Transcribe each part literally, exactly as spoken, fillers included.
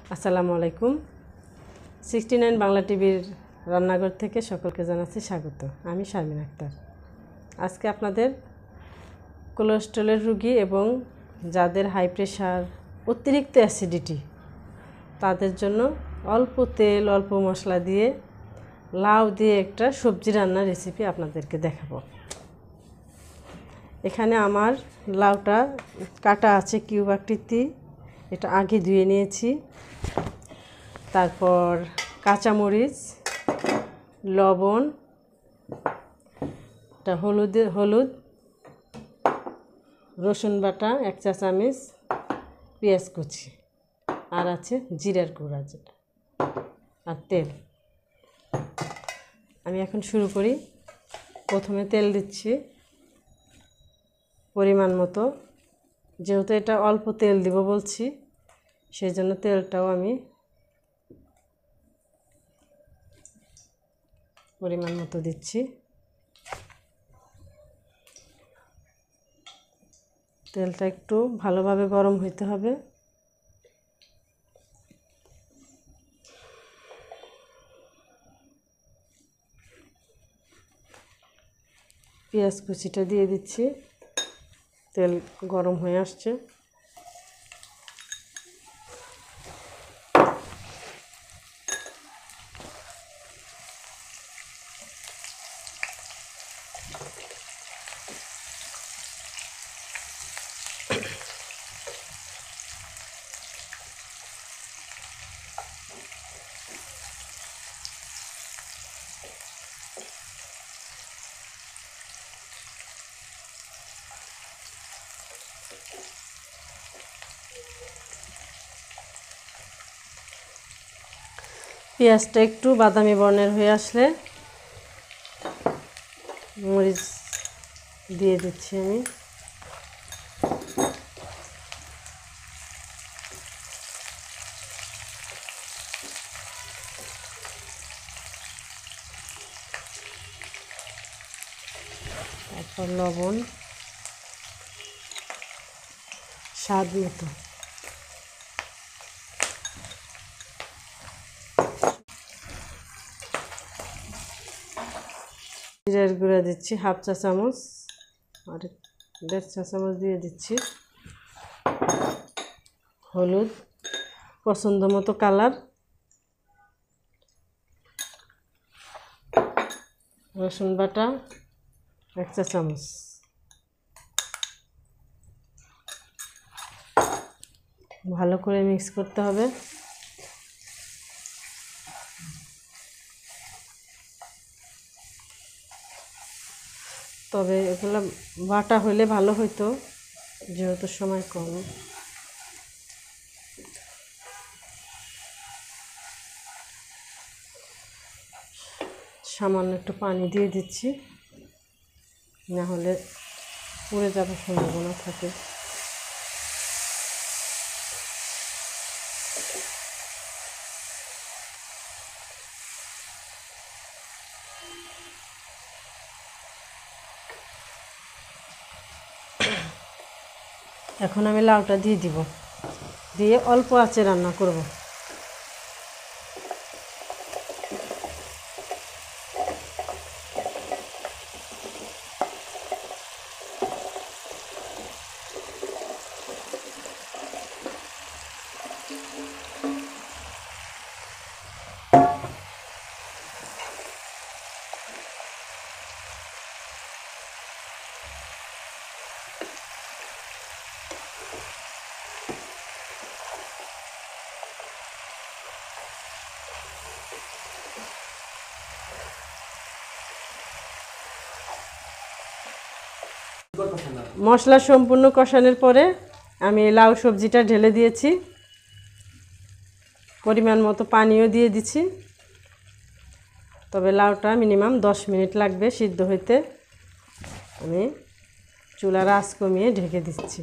আসসালামু আলাইকুম। Sixty nine Bangla টিভির রান্নাঘর থেকে সকলকে জানাচ্ছি স্বাগত। আমি শারমিন আক্তার। আজকে আপনাদের কোলেস্টেরলের রোগী এবং যাদের হাই প্রেশার, অতিরিক্ত অ্যাসিডিটি তাদের জন্য অল্প তেল অল্প মশলা দিয়ে লাউ দিয়ে একটা সবজি রান্নার রেসিপি আপনাদেরকে দেখাবো। এখানে আমার লাউটা কাটা আছে কিউব আকৃতি, এটা আগে ধুয়ে নিয়েছি। তারপর কাঁচামরিচ, লবণ, এটা হলুদ হলুদ রসুন বাটা এক চা চামচ, পেঁয়াজ কুচি, আর আছে জিরার গুঁড়া যেটা, আর তেল। আমি এখন শুরু করি। প্রথমে তেল দিচ্ছি পরিমাণ মতো, যেহেতু এটা অল্প তেল দিব বলছি সেই জন্য তেলটাও আমি পরিমাণ মতো দিচ্ছি। তেলটা একটু ভালোভাবে গরম হইতে হবে। পেঁয়াজ কুচিটা দিয়ে দিচ্ছি। তেল গরম হয়ে আসছে। পেঁয়াজটা একটু বাদামি বর্ণের হয়ে আসলে মরিচ দিয়ে দিচ্ছি আমি। তারপর লবণ স্বাদ মতো, জিরার গুঁড়া দিচ্ছি হাফ চা চামচ, আর দেড় চা চামচ দিয়ে দিচ্ছি হলুদ পছন্দ মতো কালার, রসুন বাটা এক চা চামচ, ভালো করে মিক্স করতে হবে। তবে এগুলো বাটা হইলে ভালো হইতো, যেহেতু সময় কম। সামান্য একটু পানি দিয়ে দিচ্ছি, না হলে পুড়ে যাওয়ার সম্ভাবনা থাকে। এখন আমি লাউটা দিয়ে দিব, দিয়ে অল্প আঁচে রান্না করব। মশলা সম্পূর্ণ কষানোর পরে আমি লাউ সবজিটা ঢেলে দিয়েছি, পরিমাণ মতো পানিও দিয়ে দিচ্ছি। তবে লাউটা মিনিমাম দশ মিনিট লাগবে সিদ্ধ হইতে। আমি চুলার আঁচ কমিয়ে ঢেকে দিচ্ছি।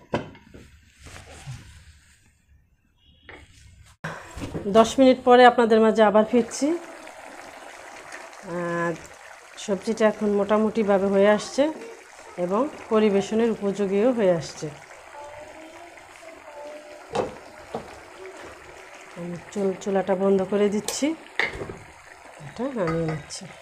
দশ মিনিট পরে আপনাদের মাঝে আবার ফিরছি। আর সবজিটা এখন মোটামুটিভাবে হয়ে আসছে এবং পরিবেশনের উপযোগীও হয়ে আসছে। আমি চুল চুলাটা বন্ধ করে দিচ্ছি, এটা নামিয়ে নিচ্ছি।